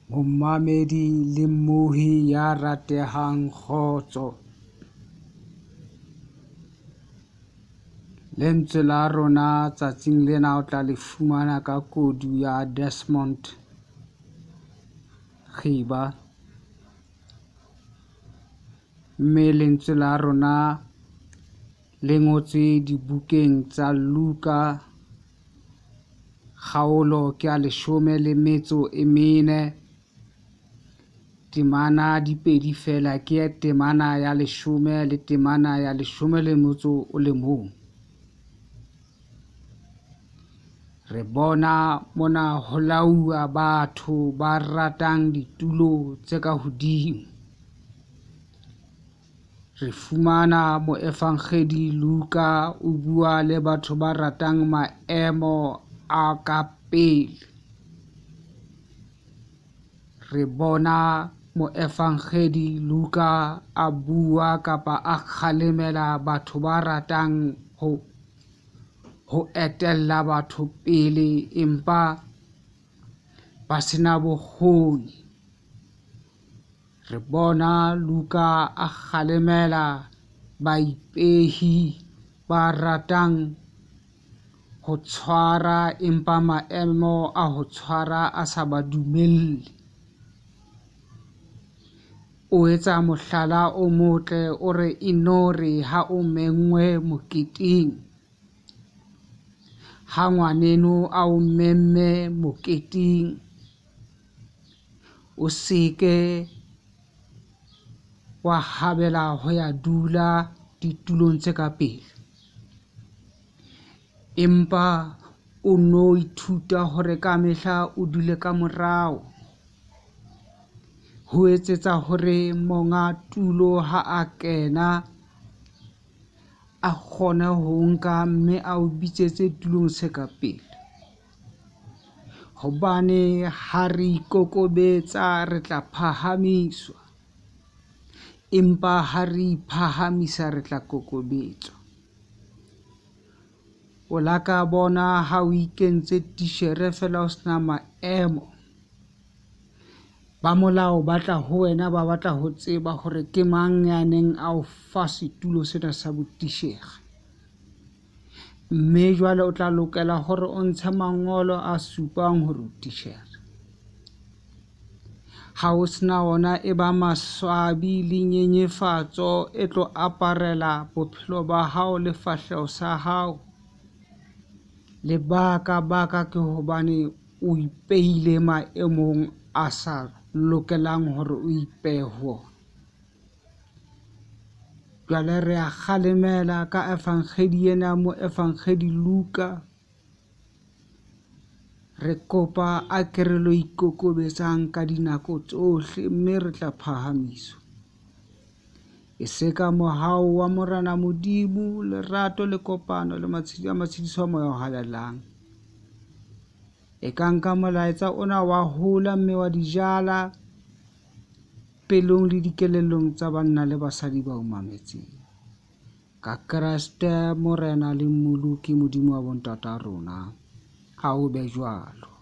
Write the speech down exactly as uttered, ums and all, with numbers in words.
Momamedi le mmohi ya ratehang kgotso. Lentswe la rona tsatsing lena o tla le fumana ka kodu ya Desmond Khiba. Mme lentswe la rona le ngotswe dibukeng tsa Luka kgaolo ke a leshome le metso e mene. Temana dipedi fela ke temana ya leshome le temana ya leshome le motso o le mong. Re bona mona ho laua batho ba ratang ditulo tse ka hodimo. Re fumana moefangedi Luka o bua le batho ba ratang maemo a ka pele. Re bona moefangedi Luka a bua kapa a kgalemela batho ba ratang ho ho etella batho pele empa ba sena bokgoni. Re bona Luka a kgalemela baipehi ba ratang ho tshwara empa maemo a ho tshwara a sa ba dumelle. O etsa mohlala o motle o re inore ha o mengwe moketeng, ha ngwaneno a o memme moketeng, o seke wa habela ho ya dula ditulong tse ka pele, empa o no ithuta hore ka mehla o dule ka morao, ho etsetsa hore monga tulo ha a kena a kgone ho nka mme a o bitsetse tulong se ka pele. Hobane ha re ikokobetsa re tla phahamiswa, empa ha re iphahamisa re tla kokobetswa. O la ka bona ha o ikentse tishere fela o sena maemo, ba molao ba tla ho wena ba batla ho tseba hore ke mang ya neng a o fa setulo sena sa botishere. Mme jwale o tla lokela hore o ntshe mangolo a supang hore o tishere. Ha o sena ona e ba maswabi le nyenyefatso e tlo aparela bophelo ba hao le fahleho sa hao. Lebaka baka ke hobane o ipeile maemong a sa lokelang hore o ipehe ho. Jwale re a kgalemela ka efangedi ena mo efangedi Luka. Re kopa a ke re lo ikokobetsang ka dinako tsohle mme re tla phahamiswa. E se ka mohau wa Morena Modimo, lerato le kopano le matshediso a matshediso a moya o halelang. E ka nka molaetsa ona wa hola mme wa dijala pelong le dikelellong tsa banna le basadi ba o mametseng. Ka Kreste Morena le Mmoloki Modimo wa bontata rona. Ha o be jwalo.